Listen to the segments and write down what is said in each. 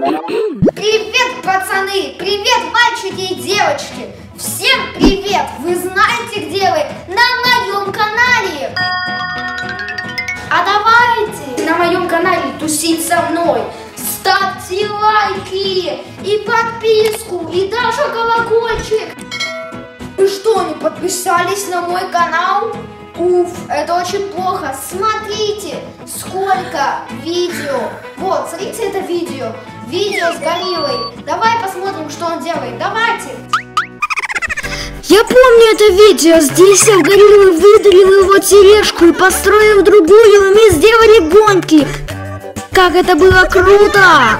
Привет, пацаны! Привет, мальчики и девочки! Всем привет! Вы знаете, где вы? На моем канале! А давайте на моем канале тусить со мной! Ставьте лайки и подписку, и даже колокольчик! Вы что, не подписались на мой канал? Уф, это очень плохо. Смотрите, сколько видео. Вот, смотрите это видео. Видео с гориллой. Давай посмотрим, что он делает. Давайте. Я помню это видео. Здесь я гориллу выдарил его тележку и построил другую, и мы сделали гонки. Как это было круто!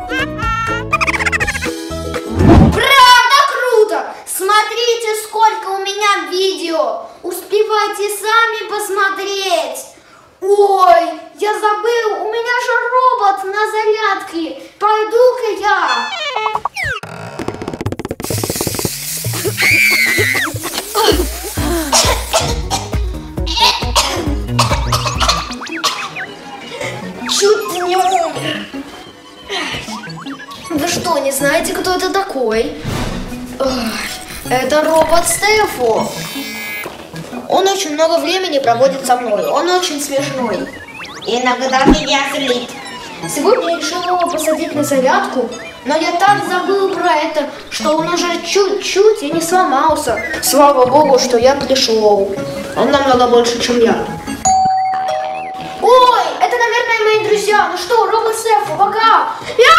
Правда круто! Смотрите, сколько у меня видео. Успевайте сами посмотреть. Ой, я забыл, у меня же робот на зарядке. Пойду-ка я. Чуть не умер. Вы что, не знаете, кто это такой? Ой, это робот Стефу. Он очень много времени проводит со мной. Он очень смешной. Иногда меня злит. Сегодня я решил его посадить на зарядку, но я так забыл про это, что он уже чуть-чуть и не сломался. Слава богу, что я пришел. Он намного больше, чем я. Ой, это, наверное, мои друзья. Ну что, робот Стефу, пока.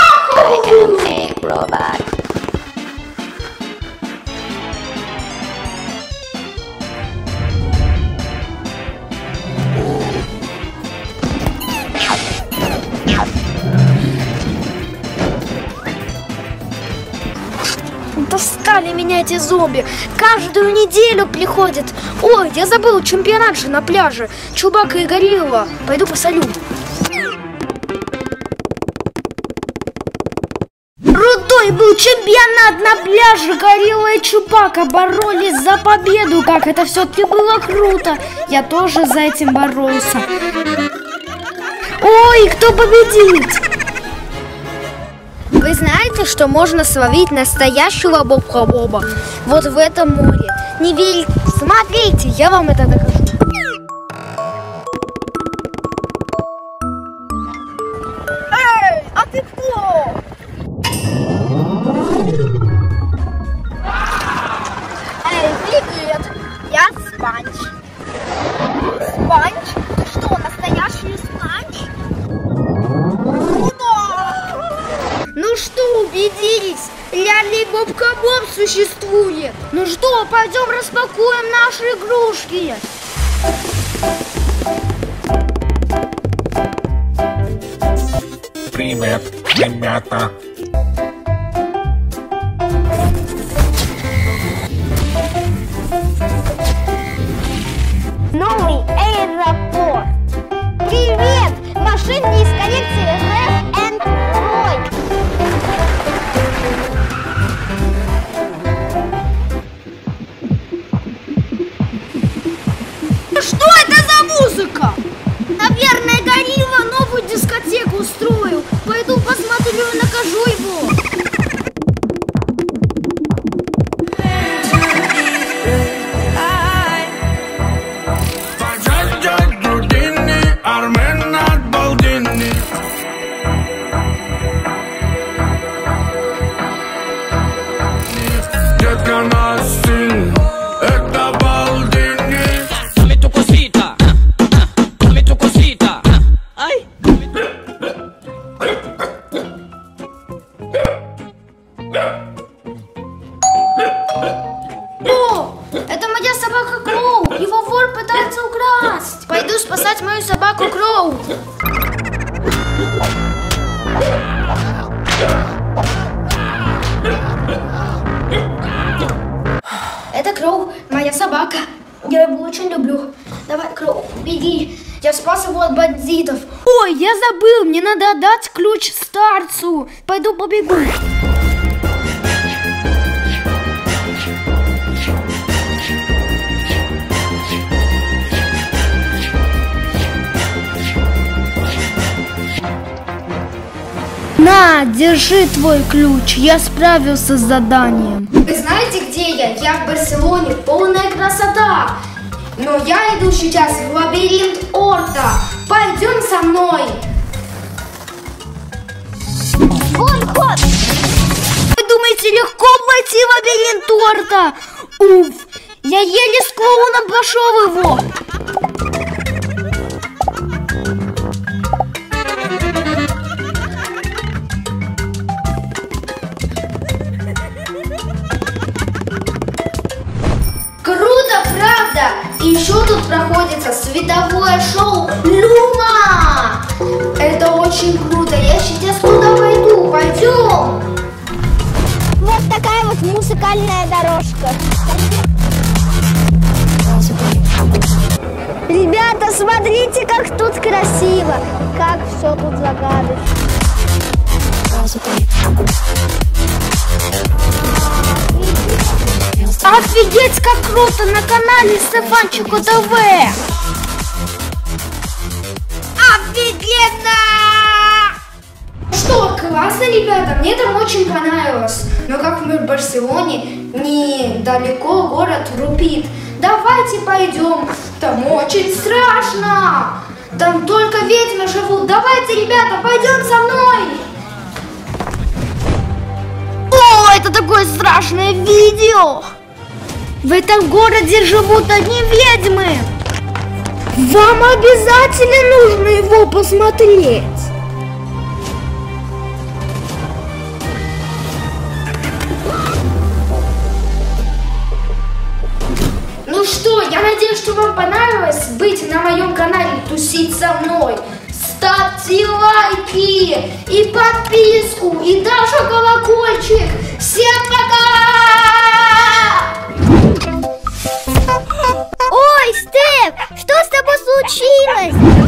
Достали меня эти зомби. Каждую неделю приходят. Ой, я забыл, чемпионат же на пляже. Чубака и горилла. Пойду посолю. Крутой был чемпионат на пляже. Горилла и Чубака боролись за победу. Как это все-таки было круто. Я тоже за этим боролся. Ой, кто победит? Вы знаете, что можно словить настоящего бобка-боба вот в этом море? Не верите? Смотрите, я вам это докажу. Эй, а ты кто? Эй, привет! Я Спанч. Спанч? Ты что, настоящий Спанч? Ну что, убедились? Реальный бобка-боб существует. Ну что, пойдем распакуем наши игрушки. Привет, ребята. Новый аэропорт. Привет! Машинки из коллекции Rev and Roy. Что это за музыка? Наверное, горилла новую дискотеку устроил. Пойду посмотрю и накажу его. О, это моя собака Кроу. Его вор пытается украсть. Пойду спасать мою собаку Кроу. Это Кроу, моя собака. Я его очень люблю. Давай, Кроу, беги. Я спас его от бандитов. Ой, я забыл, мне надо отдать ключ старцу. Пойду побегу. На, На, держи твой ключ, я справился с заданием. Вы знаете, где я? Я в Барселоне, полная красота. Но я иду сейчас в лабиринт Орта. Пойдем со мной. Вон ход! Вы думаете, легко войти в лабиринт Орта? Уф, я еле с клоуном прошел его. Круто, правда? И еще тут проходится световое шоу Люма. Это очень круто. Я сейчас туда пойду. Пойдем. Вот такая вот музыкальная дорожка. Ребята, смотрите, как тут красиво, как все тут загадочно. Офигеть, как круто на канале Стефанчику ТВ! Офигенно! Что, классно, ребята, мне там очень понравилось. Но как мы в Барселоне, недалеко город Рупит. Давайте пойдем, там очень страшно. Там только ведьмы живут. Давайте, ребята, пойдем со мной. О, это такое страшное видео! В этом городе живут одни ведьмы! Вам обязательно нужно его посмотреть! Ну что, я надеюсь, что вам понравилось быть на моем канале, тусить со мной. Ставьте лайки и подписку, и даже колокольчик. Всем пока! Ой, Стеф, что с тобой случилось?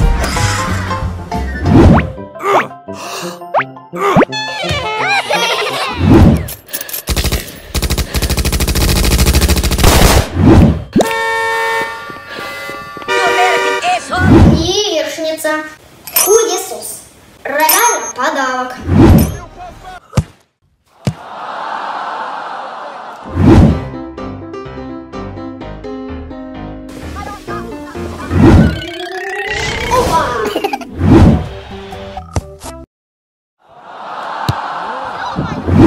Яичница, хуесос, рояль подарок. Опа!